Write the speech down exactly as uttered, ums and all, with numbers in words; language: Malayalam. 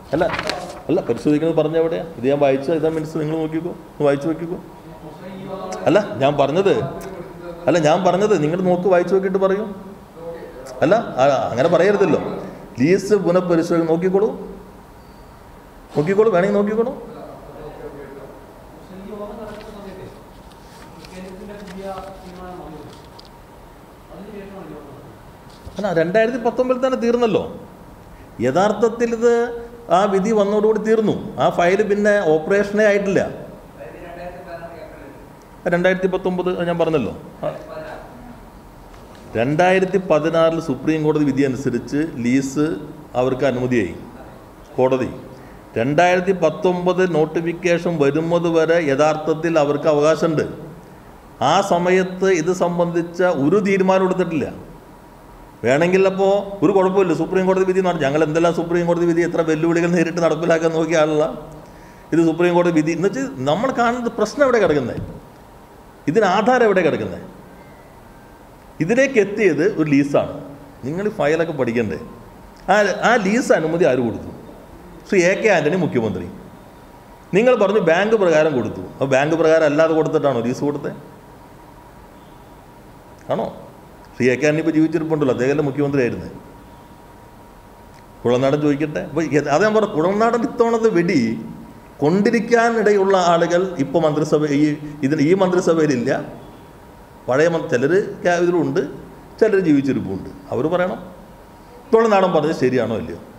അല്ല അല്ല പരിശോധിക്കുന്നത് പറഞ്ഞ എവിടെയാണ്? ഇത് ഞാൻ വായിച്ച ഇതാ മിനിറ്റ്സ്, നിങ്ങൾ നോക്കിക്കോ, വായിച്ചു നോക്കിക്കോ. അല്ല ഞാൻ പറഞ്ഞത് അല്ല ഞാൻ പറഞ്ഞത് നിങ്ങൾ നോക്ക്, വായിച്ചു നോക്കിയിട്ട് പറയൂ. അല്ല അങ്ങനെ പറയരുതല്ലോ. ലീസ് പുനഃപരിശോധന നോക്കിക്കോളൂ, നോക്കിക്കോളൂ, വേണമെങ്കിൽ നോക്കിക്കോളൂ. അല്ല രണ്ടായിരത്തി പത്തൊമ്പതിൽ തന്നെ തീർന്നല്ലോ യഥാർത്ഥത്തിൽ. ഇത് ആ വിധി വന്നതോടുകൂടി തീർന്നു. ആ ഫയൽ പിന്നെ ഓപ്പറേഷനേ ആയിട്ടില്ല. രണ്ടായിരത്തി പത്തൊമ്പത് ഞാൻ പറഞ്ഞല്ലോ. രണ്ടായിരത്തി പതിനാറിൽ സുപ്രീം കോടതി വിധി അനുസരിച്ച് ലീസ് അവർക്ക് അനുമതിയായി കോടതി. രണ്ടായിരത്തി പത്തൊമ്പത് നോട്ടിഫിക്കേഷൻ വരുന്നത് വരെ യഥാർത്ഥത്തിൽ അവർക്ക് അവകാശമുണ്ട്. ആ സമയത്ത് ഇത് സംബന്ധിച്ച ഒരു തീരുമാനം എടുത്തിട്ടില്ല. വേണമെങ്കിൽ അപ്പോൾ ഒരു കുഴപ്പമില്ല, സുപ്രീം കോടതി വിധി നടന്നു. ഞങ്ങൾ എന്തെല്ലാം സുപ്രീം കോടതി വിധി എത്ര വെല്ലുവിളികൾ നേരിട്ട് നടപ്പിലാക്കാൻ നോക്കിയ ആളല്ല. ഇത് സുപ്രീം കോടതി വിധി എന്ന് വെച്ചാൽ നമ്മൾ കാണുന്നത് പ്രശ്നം എവിടെ കിടക്കുന്നത്, ഇതിന് ആധാരം എവിടെ കിടക്കുന്നത്? ഇതിലേക്ക് എത്തിയത് ഒരു ലീസാണ്. നിങ്ങൾ ഈ ഫയലൊക്കെ പഠിക്കണ്ടേ? ആ ആ ലീസ് അനുമതി ആര് കൊടുത്തു? ശ്രീ എ കെ ആൻ്റണി മുഖ്യമന്ത്രി. നിങ്ങൾ പറഞ്ഞു ബാങ്ക് പ്രകാരം കൊടുത്തു. അപ്പോൾ ബാങ്ക് പ്രകാരം അല്ലാതെ കൊടുത്തിട്ടാണോ ലീസ് കൊടുത്തത്? ആണോ? ശ്രീ എ കെ ആൻ്റണി ഇപ്പോൾ ജീവിച്ചിരിപ്പുണ്ടല്ലോ, അദ്ദേഹം മുഖ്യമന്ത്രി ആയിരുന്നു. കുഴൽനാടൻ ചോദിക്കട്ടെ. അപ്പോൾ അത് ഞാൻ പറഞ്ഞു, കുഴൽനാടൻ ഇത്തവണത്തെ വെടി കൊണ്ടിരിക്കാനിടയുള്ള ആളുകൾ ഇപ്പോൾ മന്ത്രിസഭ ഈ ഇതിന് ഈ മന്ത്രിസഭയിലില്ല. പഴയ ചിലർ ഇതിലുണ്ട്, ചിലർ ജീവിച്ചിരിപ്പുണ്ട്. അവർ പറയണം കുഴൽനാടൻ പറഞ്ഞത് ശരിയാണോ അല്ലയോ.